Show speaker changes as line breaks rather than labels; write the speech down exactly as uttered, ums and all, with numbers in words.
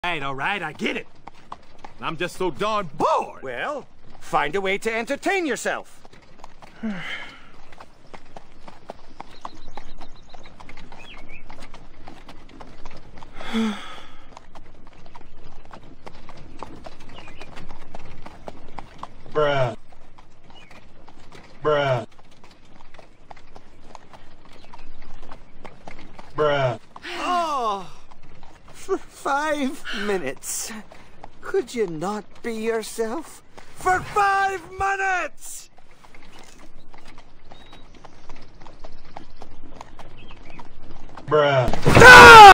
Alright, alright, I get it. I'm just so darn bored.
Well, find a way to entertain yourself.
Bruh. Bruh. Bruh.
Oh, for five minutes. Could you not be yourself? For five minutes!
Bruh.
Ah!